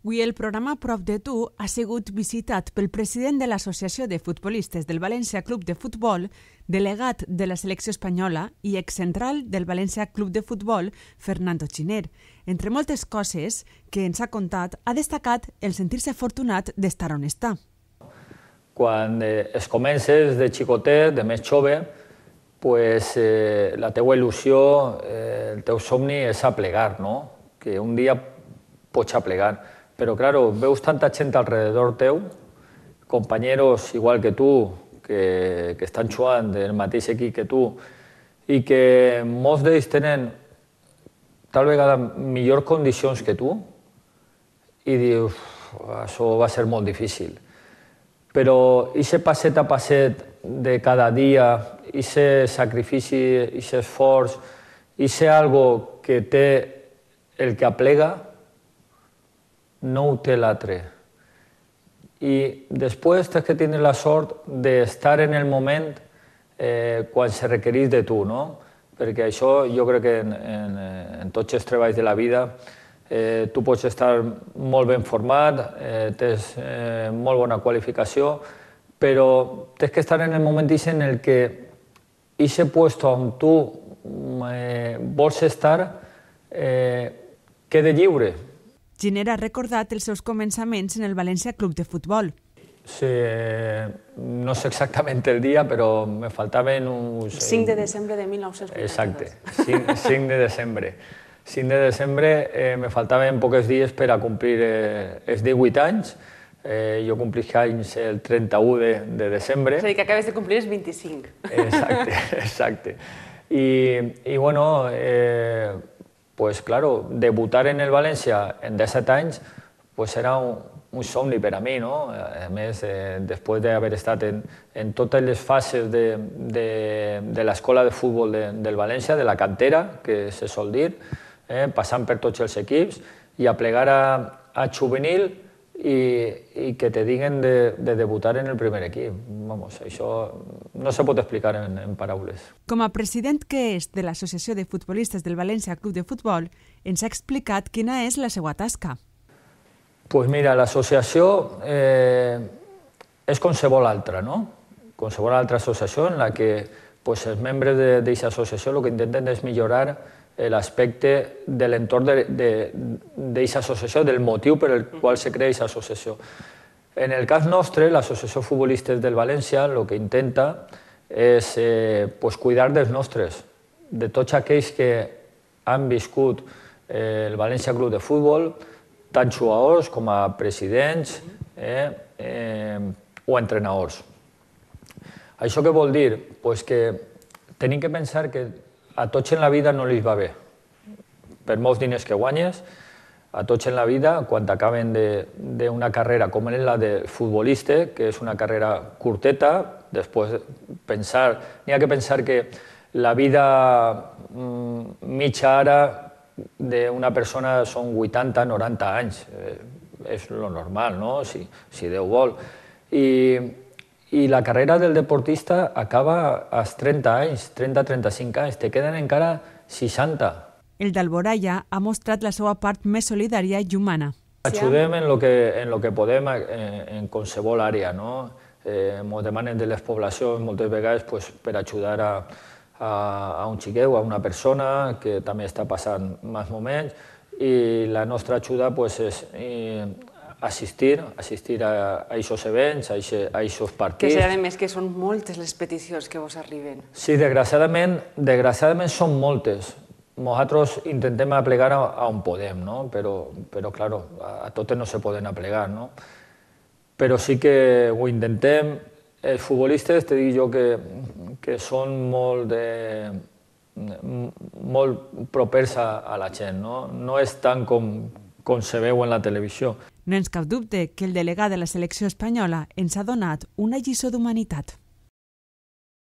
Avui el programa Prop de tu ha sigut visitat pel president de l'Associació de Futbolistes del València Club de Futbol, delegat de la selecció espanyola i excentral del València Club de Futbol, Fernando Giner. Entre moltes coses que ens ha contat, ha destacat el sentir-se afortunat d'estar on està. Quan es comences de xicotet, de més jove, la teua il·lusió, el teu somni és aplegar, que un dia pots aplegar. Però, claro, veus tanta gent alrededor teu, companyeros igual que tu, que estan jugant del mateix equip que tu, i que molts d'ells tenen tal vegada millors condicions que tu, i dius, això va ser molt difícil. Però aquest passet a passet de cada dia, aquest sacrifici, aquest esforç, aquest algo que té el que aplega, no ho té l'altre. I després tens que tenir la sort d'estar en el moment quan se requereix de tu, perquè això jo crec que en tots els treballs de la vida tu pots estar molt ben format, tens molt bona qualificació, però tens que estar en el moment en el que aquest lloc on tu vols estar quede lliure. Giner ha recordat els seus començaments en el València Club de Futbol. Sí, no sé exactament el dia, però me faltaven uns... 5 de desembre de 1982. Exacte, 5 de desembre. 5 de desembre me faltaven pocs dies per a complir els 18 anys. Jo complix anys el 31 de desembre. És a dir, que acabes de complir els 25. Exacte. I bueno, pues claro, debutar en el València en 17 anys pues era un somni per a mi, no? A més, després d'haver estat en totes les fases de l'escola de futbol del València, de la cantera, que se sol dir, passant per tots els equips i a plegar a juvenil i que te diguen de debutar en el primer equip. Vamos, això no se pot explicar en paraules. Com a president que és de l'Associació de Futbolistes del València Club de Futbol, ens ha explicat quina és la seva tasca. Doncs mira, l'associació és qualsevol altra, no? Qualsevol altra associació en la que els membres d'aquesta associació el que intenten és millorar l'aspecte de l'entorn d'aquesta associació, del motiu per el qual se crea aquesta associació. En el cas nostre, l'Associació Futbolistes del València el que intenta és cuidar dels nostres, de tots aquells que han viscut el València Club de Futbol, tant jugadors com a presidents o entrenadors. Això què vol dir? Doncs que tenim que pensar que a tots en la vida no li va bé. Per molts diners que guanyes, a tots en la vida, quan acaben d'una carrera com és la de futbolista, que és una carrera curteta, després n'hi ha que pensar que la vida mitja ara d'una persona són 80-90 anys. És el normal, no? Si Déu vol. I la carrera del deportista acaba als 30 anys, 30-35 anys, te queden encara 60. El d'Alboraya ha mostrat la seva part més solidària i humana. Ajudem en lo que podem en qualsevol àrea, no? Ens demanen de les poblacions moltes vegades per ajudar a un xiquet o a una persona que també està passant mals moments i la nostra ajuda és assistir a aquests events, a aquests partits. Que serà més que són moltes les peticions que vos arriben. Sí, desgraciadament són moltes. Nosaltres intentem aplegar on podem, però clar, a totes no se poden aplegar. Però sí que ho intentem. Els futbolistes, te dic jo que són molt propers a la gent, no és tant com se veu en la televisió. No ens cap dubte que el delegat de la selecció espanyola ens ha donat una lliçó d'humanitat.